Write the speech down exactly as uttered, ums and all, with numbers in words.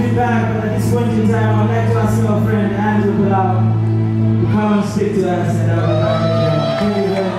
be back, but at this point in time, I'd like to ask my friend Andrew Palau to come and speak to us. And I'll be back again. Thank you very much.